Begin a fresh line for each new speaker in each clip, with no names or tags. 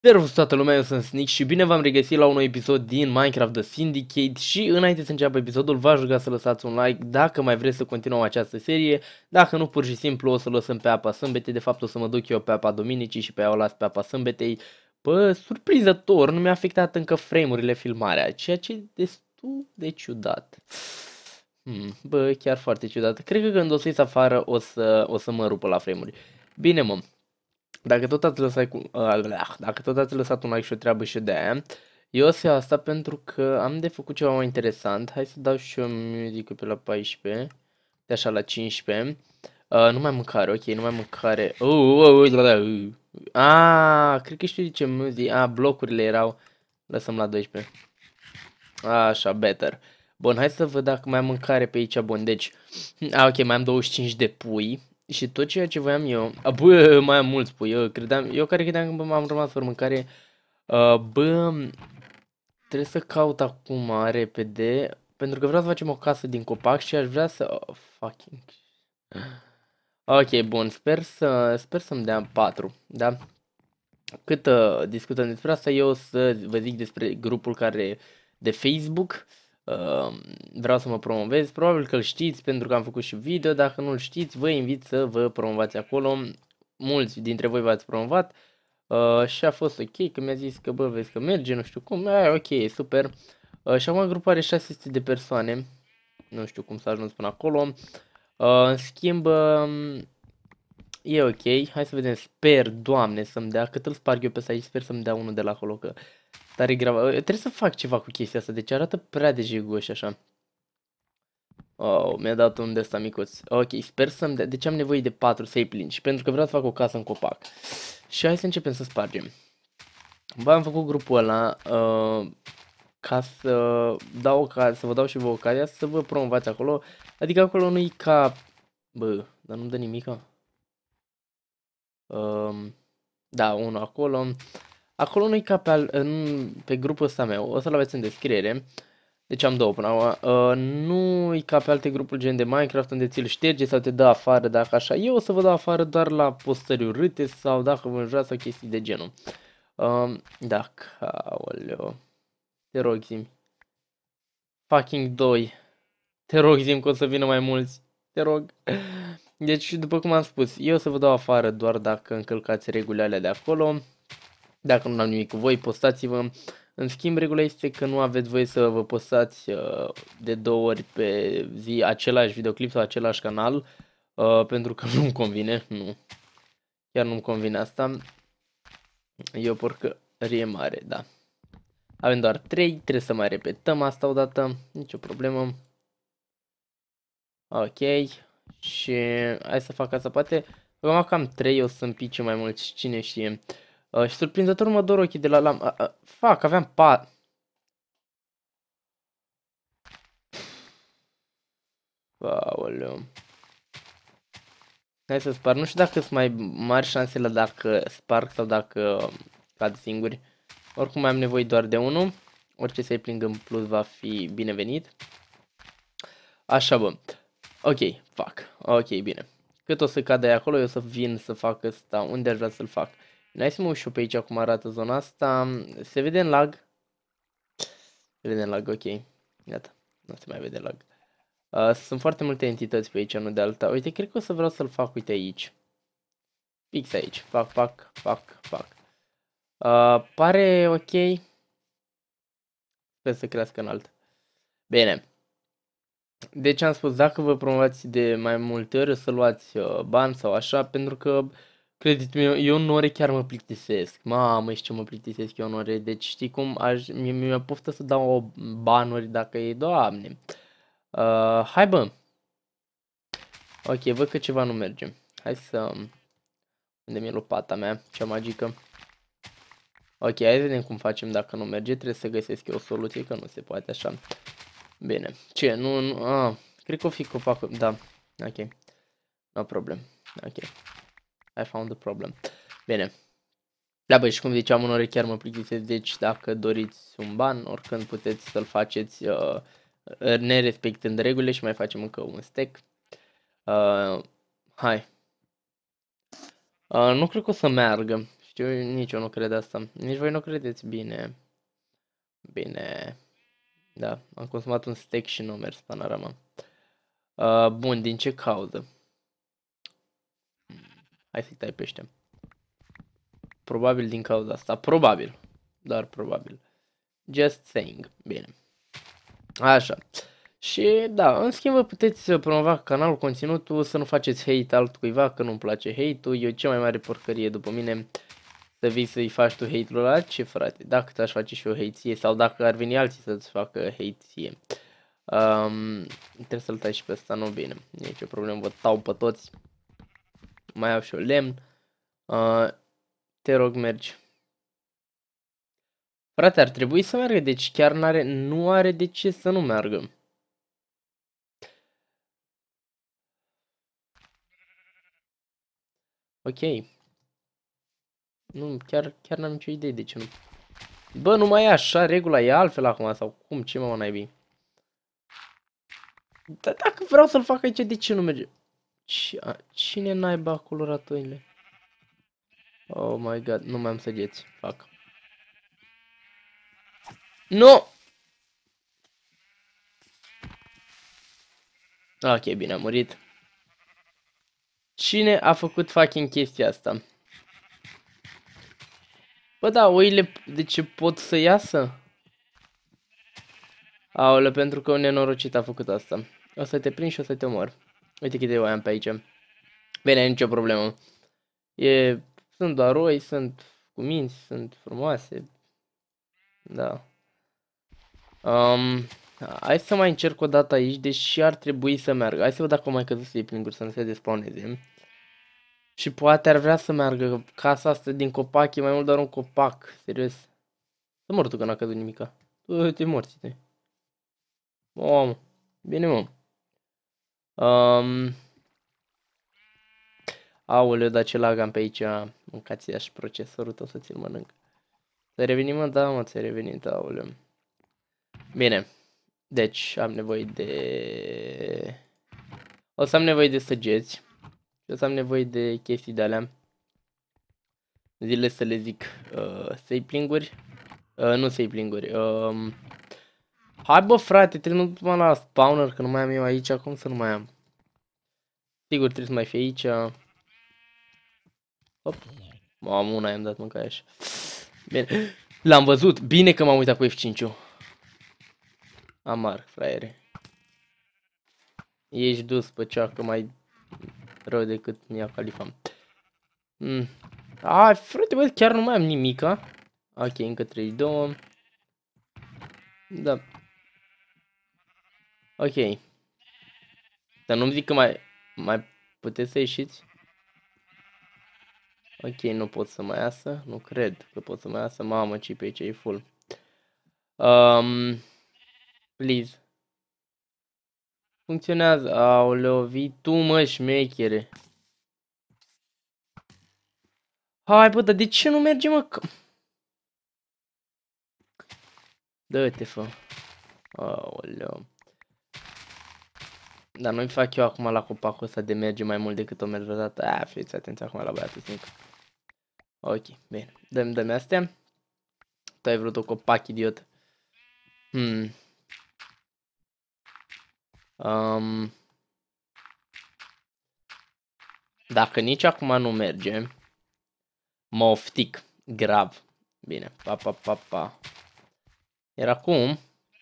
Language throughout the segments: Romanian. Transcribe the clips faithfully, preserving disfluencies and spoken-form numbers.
Servus toată lumea, eu sunt Sneak și bine v-am regăsit la un nou episod din Minecraft The Syndicate și înainte să înceapă episodul v-aș ruga să lăsați un like dacă mai vreți să continuăm această serie, dacă nu pur și simplu o să lăsăm pe apa sâmbetei, de fapt o să mă duc eu pe apa Dominicii și pe ea o las pe apa sâmbetei. Bă, surprinzător, nu mi-a afectat încă frame-urile filmarea, ceea ce e destul de ciudat. Hmm, bă, chiar foarte ciudat, cred că când o să ies afară o să, o să mă rupă la frame-uri. Bine mă. Dacă tot ați lăsat, cu, uh, dacă tot ați lăsat un like și o treabă și de aia, eu o să iau asta pentru că am de făcut ceva mai interesant. Hai să dau și eu music pe la paisprezece, de așa la cincisprezece. Uh, nu mai mâncare, ok, nu mai mâncare. Uh, uh, uh, uh, uh. Ah, cred că știu de ce muzic. Ah, blocurile erau. Lăsăm la doisprezece. Așa, better. Bun, hai să văd dacă mai am mâncare pe aici. Bun, deci, ah, ok, mai am douăzeci și cinci de pui. Și tot ceea ce voiam eu, a, bă, mai am mulți pui, eu, credeam, eu care credeam că m-am rămas fără mâncare, uh, bă, trebuie să caut acum repede, pentru că vreau să facem o casă din copac și aș vrea să, oh, fucking, ok, bun, sper să, sper să-mi dea patru, da? Cât uh, discutăm despre asta, eu o să vă zic despre grupul care de Facebook. Uh, vreau să mă promovez, probabil că îl știți pentru că am făcut și video, dacă nu-l știți, vă invit să vă promovați acolo, mulți dintre voi v-ați promovat uh, și a fost ok, că mi-a zis că bă, vezi că merge, nu știu cum, a, ok, super, uh, și acum grupul are șase sute de persoane, nu știu cum s-a ajuns până acolo, uh, în schimb, uh, e ok, hai să vedem, sper, Doamne, să-mi dea, cât îl sparg eu pe site, sper să-mi dea unul de la acolo, că tare grav. Trebuie să fac ceva cu chestia asta, deci arată prea de jigoși așa. Oh, mi-a dat un de ăsta micuț. Ok, sper să-mi dea, deci am nevoie de patru să-i plin și pentru că vreau să fac o casă în copac. Și hai să începem să spargem. Bă, am făcut grupul ăla uh, ca să dau ca să vă dau și vă ocazia să vă promovați acolo. Adică acolo nu-i ca... Bă, dar nu-mi dă nimica. Uh, da, unul acolo. Acolo nu-i ca pe, al, în, pe grupul ăsta meu, o să-l aveți în descriere. Deci am două până acum. Uh, nu-i ca pe alte grupuri gen de Minecraft unde ți-l șterge sau te dă afară dacă așa. Eu o să vă dau afară doar la postări urâte sau dacă vă înjurați sau chestii de genul. Uh, dacă, aoleo. Te rog zi-mi. Fucking doi. Te rog zi-mi că o să vină mai mulți. Te rog. Deci, după cum am spus, eu o să vă dau afară doar dacă încălcați regulile alea de acolo. Dacă nu am nimic cu voi, postați-vă. În schimb, regula este că nu aveți voie să vă postați uh, de două ori pe zi același videoclip sau același canal. Uh, pentru că nu-mi convine. Nu. Chiar nu-mi convine asta. E o porcărie mare, da. Avem doar trei, trebuie să mai repetăm asta odată. Nicio problemă. Ok. Și hai să fac asta, poate. Acum că am trei, o să-mi pice mai mult și cine știe. Uh, și surprinzător mă dor ochii de la lam... Uh, uh, fac, aveam patru. Aoleu. Hai să sparg. Nu știu dacă sunt mai mari șansele dacă sparg sau dacă cad singuri. Oricum mai am nevoie doar de unul. Orice să-i pling în plus va fi binevenit. Așa, bă. Ok, fac. Ok, bine. Cât o să cadă acolo, eu o să vin să fac ăsta. Unde aș vrea să-l fac? Hai să mă uit și eu pe aici cum arată zona asta. Se vede în lag. Se vede în lag, ok. Gata. Nu se mai vede lag. Uh, sunt foarte multe entități pe aici, nu de alta. Uite, cred că o să vreau să-l fac, uite aici. Fix aici. Fac, fac, fac, fac. Uh, pare ok. Sper să crească înalt. Bine. Deci am spus, dacă vă promovați de mai multe ori, să luați uh, bani sau așa, pentru că, credeți-mă, eu în ore chiar mă plictisesc. Mamă, și ce mă plictisesc eu în ore. Deci știi cum, aș, mi-e poftă să dau banuri dacă e, Doamne. Uh, hai bă. Ok, văd că ceva nu merge. Hai să... Unde mi-e lopata mea, cea magică. Ok, hai să vedem cum facem dacă nu merge. Trebuie să găsesc eu o soluție, că nu se poate așa. Bine. Ce? Nu, nu... Ah, cred că o fi copacul. Da. Ok. No problem. Ok. I found the problem. Bine. Da, băi, și cum ziceam, unore chiar mă plictisesc. Deci, dacă doriți un ban, oricând puteți să-l faceți uh, nerespectând regulile și mai facem încă un stack. Uh, hai. Uh, nu cred că o să meargă. Știu, nici eu nu cred asta. Nici voi nu credeți. Bine. Bine. Da, am consumat un steak și nu a mers panorama. Uh, bun, din ce cauză? Hai să-i tai pe ăștia. Probabil din cauza asta. Probabil. Doar probabil. Just saying. Bine. Așa. Și da, în schimb vă puteți promova canalul, conținutul, să nu faceți hate altcuiva, că nu-mi place hate-ul. E cea mai mare porcărie după mine să vii să-i faci tu hate-ul la ce, frate? Dacă ți-aș face și eu hate ție sau dacă ar veni alții să-ți facă hate ție. Um, trebuie să-l tai și pe ăsta, nu bine. Nici o problemă, vă tau pe toți. Mai au și o lemn. Uh, te rog, mergi. Frate, ar trebui să meargă, deci chiar n-are, nu are de ce să nu meargă. Ok. Nu, chiar, chiar n-am nicio idee de ce nu. Bă, nu mai e așa, regula e altfel acum, sau cum, ce mă naibii? Dar dacă vreau să-l fac aici, de ce nu merge? Cine naiba a colorat oile? Oh my god, nu mai am săgeți, fac. Nu! Ok, bine, a murit. Cine a făcut fucking chestia asta? Bă, da, oile de ce pot să iasă? Aoleu, pentru că un nenorocit a făcut asta. O să te prind și o să te omor. Uite câte oi am pe aici. Bine, nicio problemă. E... Sunt doar oi, sunt cu minți, sunt frumoase. Da. Um, hai să mai încerc o dată aici, deși ar trebui să meargă. Hai să văd dacă mai căzut sapling-uri să nu se despawneze. Și poate ar vrea să meargă. Casa asta din copac e mai mult doar un copac. Serios. Să mor tu că n-a căzut nimica. Tu te morți, te. Om. Bine, mă. Um... Aoleu, dar ce lag am pe aici. Mâncați-ia și procesorul tău să ți-l mănânc. Să revenim, mă? Da, mă, ți-ai revenit, aoleu. Bine. Deci, am nevoie de... O să am nevoie de săgeți. Și o să am nevoie de chestii de-alea. Zile să le zic uh, sapling-uri. Uh, nu sapling-uri. Uh, hai bă frate, trebuie numai la spawner, că nu mai am eu aici. Cum să nu mai am? Sigur trebuie să mai fie aici. Hop. Mamă, una i-am dat mâncare așa. Bine. L-am văzut. Bine că m-am uitat cu F cinci-ul. Amar, fraiere. Ești dus pe ceacă mai rău decât Mia Khalifa. Mm. A, frate, bă, chiar nu mai am nimica. Ok, încă treizeci și doi. Da. Ok. Dar nu-mi zic că mai, mai puteți să ieșiți? Ok, nu pot să mai iasă. Nu cred că pot să mai iasă. Mamă, ce pe aici e full. Um, please. Funcționează. Aoleo, vii tu, mă, șmechere. Hai, bă, dar de ce nu merge, mă? Dă-te, fă. Aoleo. Dar nu-i fac eu acum la copacul ăsta de merge mai mult decât o merge odată. A, fiți atenți acum la băiatul mic. Ok, bine. Dă-mi, dă-mi astea. Tu ai vrut o copac, idiot. Hmm. Um. Dacă nici acum nu merge, mă oftic. Grav. Bine. Pa, pa, pa, pa. Iar acum...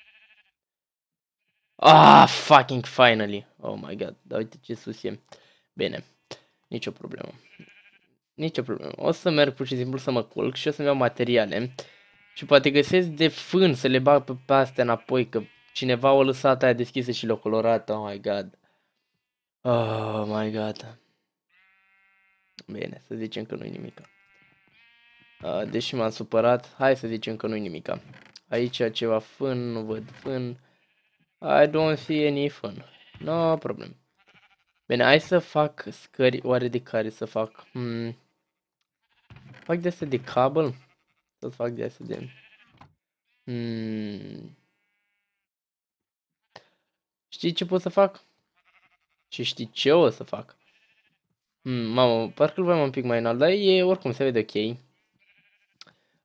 Ah, fucking finally. Oh my god. Dar uite ce sus e. Bine. Nicio problemă. Nicio problemă. O să merg pur și simplu să mă culc și o să-mi iau materiale. Și poate găsesc de fân să le bag pe, pe astea înapoi, că cineva o lăsat aia deschisă și le-a colorat. Oh my god. Oh my god. Bine, să zicem că nu-i nimica. Uh, deși m-am supărat, hai să zicem că nu-i nimica. Aici ceva fân, nu văd fân. I don't see any fân. No problem. Bine, hai să fac scări, oare de care să fac? Hmm. Fac de astea de cable? Să fac de astea de... Hmm. Știi ce pot să fac? Și știi ce o să fac? Hmm, mamă, parcă îl vreau un pic mai înalt, dar e oricum se vede ok.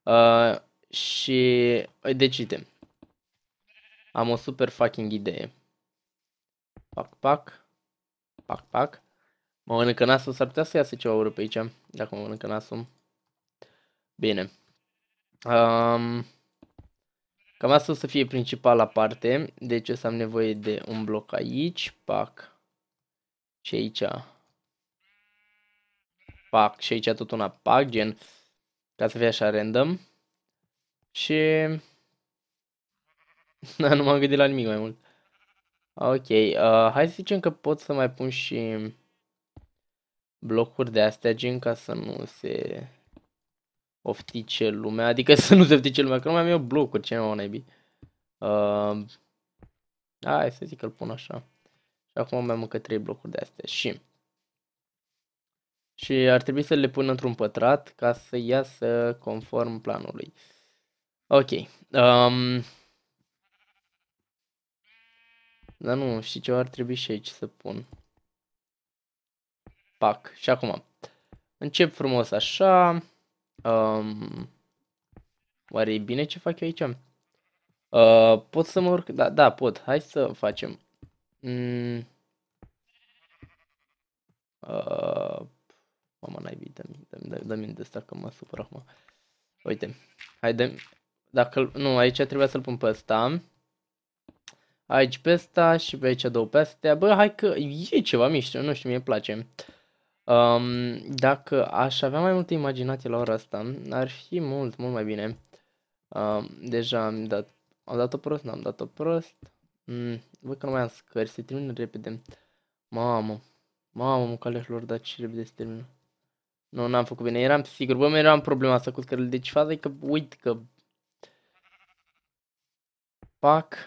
Uh, și deci uite, am o super fucking idee. Pac, pac, pac, pac. Mă mănâncă nasul, s-ar putea să iasă ceva urât pe aici, dacă mă mănâncă nasul. Bine. Um, cam asta o să fie principala parte, deci o să am nevoie de un bloc aici, pac, și aici, pac, și aici tot una, pac, gen, ca să fie așa random. Și nu m-am gândit la nimic mai mult. Ok, uh, hai să zicem că pot să mai pun și blocuri de astea, gen, ca să nu se oftice lumea, adică să nu se oftice lumea, că nu mai am eu blocuri, ce nu naibii. Uh, hai să zic că îl pun așa. Și acum mai am încă trei blocuri de astea și și ar trebui să le pun într-un pătrat ca să iasă conform planului. Ok. Um, dar nu, știi ce ar trebui și aici să pun. Pac. Și acum încep frumos așa. Um, oare e bine ce fac eu aici? Uh, pot să mă urc? Da, da, pot. Hai să facem. Mm. Uh, Mama naibii, dă-mi, dă-mi, dă-mi de asta că mă supăr acum. Uite, hai dă dacă, nu, aici trebuia să-l pun pe ăsta. Aici pe ăsta și pe aici două pe astea. Bă, hai că e ceva mișto, nu știu, mie îmi place. Um, dacă aș avea mai multă imaginație la ora asta, ar fi mult, mult mai bine. Um, deja am dat, am dat-o prost, n-am dat-o prost. Mm, văd că nu mai am scări, se termină repede. Mamă, mamă, mucaleșilor, dar ce repede se termină. Nu, n-am făcut bine, eram sigur, bă, eram problema asta cu scările, deci faza e că, uite că... Pac.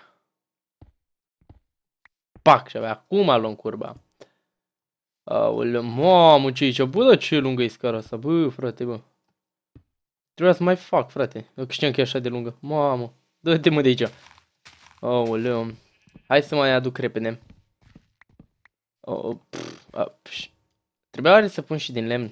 Pac, și abia acum luăm curba. Aoleu, mamă, ce aici, bă, dar ce lungă e scara asta, bă, frate, bă. Trebuia să mai fac, frate, eu știam că e așa de lungă, mamă, dă-te mă de aici. Aoleu, hai să mai aduc repede. Oh, pf, a, pf. Trebuia oare să pun și din lemn?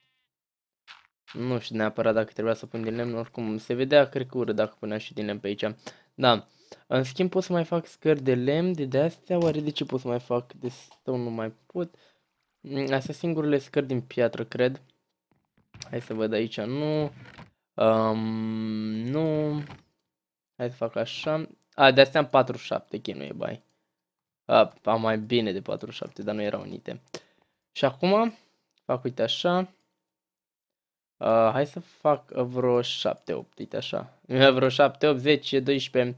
Nu știu neapărat dacă trebuia să pun din lemn, oricum se vedea, cred că urât dacă puneam și din lemn pe aici. Da, în schimb pot să mai fac scări de lemn, de de-astea, oare de ce pot să mai fac? De stone nu mai pot. Astea singurele scări din piatră, cred. Hai să văd aici, nu. Um, nu. Hai să fac așa. A, de astea am patruzeci și șapte, ok, nu e bai. A, am mai bine de patruzeci și șapte, dar nu erau unite. Și acum fac, uite așa. Uh, hai să fac vreo șapte opt, uite așa. Vreo șapte opt, zece, doisprezece.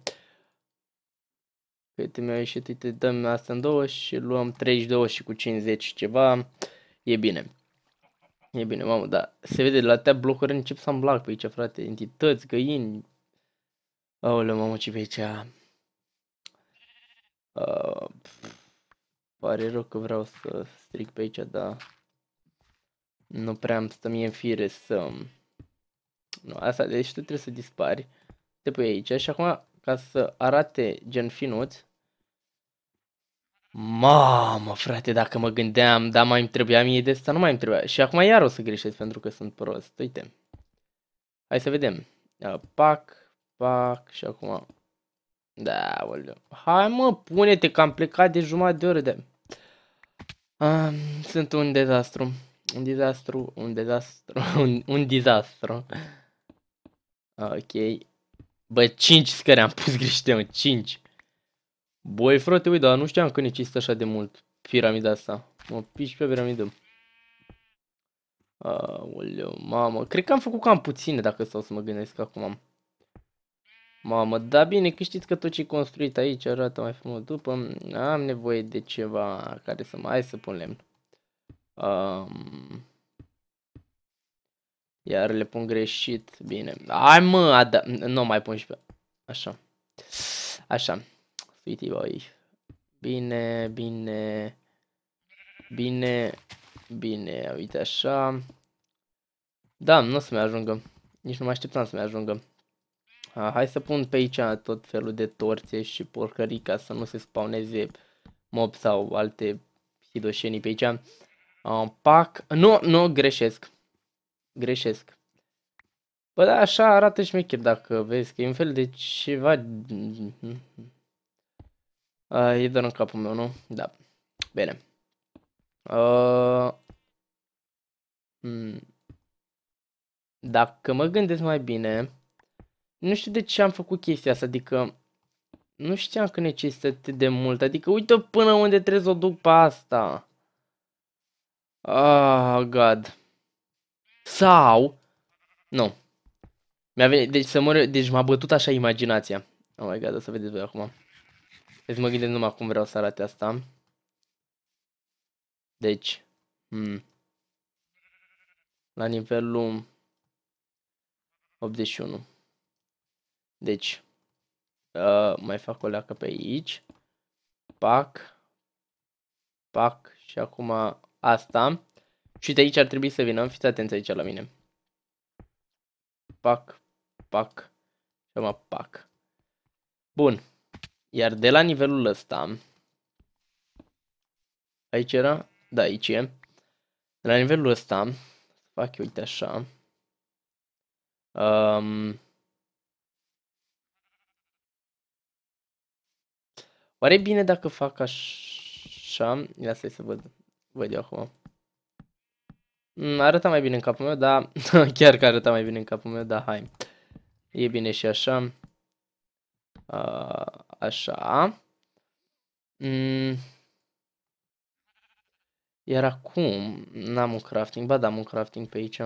Câte mi-au ieșit, uite, dăm asta în două și luăm treizeci și doi și cu cincizeci ceva. E bine. E bine, mamă, dar se vede de la atâtea blocuri încep să am lag pe aici, frate. Entități, găini. Aoleu, mamă, ce pe aici. Uh, pare rău că vreau să stric pe aici, dar nu prea îmi stă mie în fire să... Nu, asta, deci tu trebuie să dispari. Te pui aici și acum, ca să arate gen finuț. Mamă, frate, dacă mă gândeam, da, mai îmi trebuia mie de asta, nu mai îmi trebuia. Și acum iar o să greșesc pentru că sunt prost, uite. Hai să vedem. Pac, pac și acum... Da, oleu. Hai mă, pune-te că am plecat de jumătate de oră de... Um, sunt un dezastru. Un dezastru, un dezastru, un, un dezastru. Ok. Bă, cinci scări am pus greșite, mă, cinci. Băi, frate, uite, dar nu știam că necesită așa de mult piramida asta. Mă piși pe piramidă. Aoleu, mamă. Cred că am făcut cam puține dacă stau să mă gândesc acum. Mamă, da bine că știți că tot ce e construit aici arată mai frumos. După am nevoie de ceva care să mai... Hai să pun lemn. Um, iar le pun greșit. Bine. Hai mă, da, nu mai pun și pe... Așa. Așa. Sweetie boy. Bine, bine. Bine. Bine, uite așa. Da, nu o să-mi ajungă. Nici nu mă așteptam să-mi ajungă. A, hai să pun pe aici tot felul de torțe și porcării ca să nu se spawneze mob sau alte hidoșenii pe aici. A, pac. Nu, nu, greșesc. Greșesc. Bă, da, așa arată șmecher dacă vezi că e un fel de ceva... Uh, e doar în capul meu, nu? Da. Bine. Uh... Hmm. Dacă mă gândesc mai bine, nu știu de ce am făcut chestia asta, adică nu știam că necesită atât de mult, adică uite până unde trebuie să o duc pe asta. Ah, God. Sau, nu, mi-a venit, deci să mă, deci m-a bătut așa imaginația. Oh my God, o să vedeți voi acum. Deci mă gândesc numai cum vreau să arate asta. Deci, hmm. La nivelul optzeci și unu. Deci, uh, mai fac o leacă pe aici. Pac. Pac. Și acum asta. Și de aici ar trebui să vină. Fiți atenți aici la mine. Pac. Pac. Și acum pac. Bun. Iar de la nivelul ăsta. Aici era? Da, aici e. De la nivelul ăsta. Fac eu, uite așa. Um, Oare e bine dacă fac așa? Ia stai să văd. Văd eu acum. Arăta mai bine în capul meu, dar... Chiar că arăta mai bine în capul meu, dar hai. E bine și așa. A, așa. Mm. Iar acum... N-am un crafting. Ba da, am un crafting pe aici.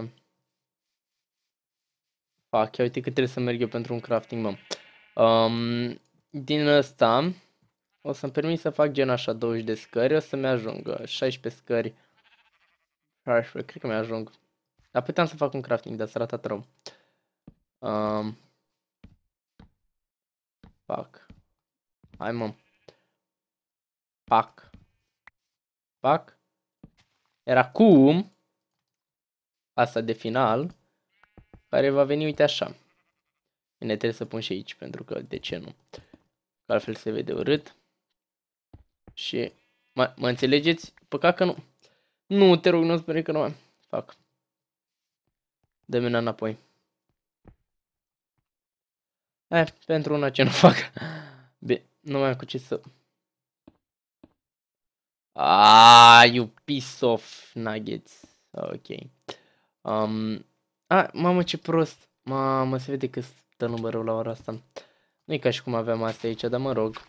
Fac, ia uite că trebuie să merg eu pentru un crafting, mă. Um, din ăsta... O să-mi permit să fac gen așa douăzeci de scări. O să-mi ajungă șaisprezece scări. șaisprezece, cred că mi-ajung. Dar puteam să fac un crafting, dar s-a ratat rău. Um, fac. Hai, mă. Pac. Pac. Iar acum, asta de final, care va veni, uite așa. Ne trebuie să pun și aici, pentru că de ce nu? Că altfel se vede urât. Și, mă, mă înțelegeți? Păcat că nu. Nu, te rog, nu spune că nu mai fac. Dă-mi una înapoi. Eh, pentru una ce nu fac. Bine, nu mai am cu ce să... Ah, you piece of nuggets. Ok. Um, a, mamă, ce prost. Mamă, se vede că stă numărul la ora asta. Nu e ca și cum aveam asta aici, dar mă rog.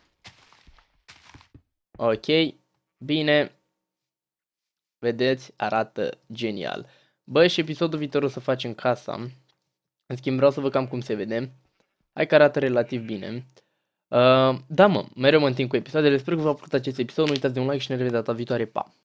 Ok. Bine. Vedeți, arată genial. Bă, și episodul viitor o să facem casa. În schimb, vreau să văd cam cum se vede. Hai că arată relativ bine. Uh, da, mă, mereu mă întind cu episoadele. Sper că v-a plăcut acest episod. Nu uitați de un like și ne revedem data viitoare. Pa!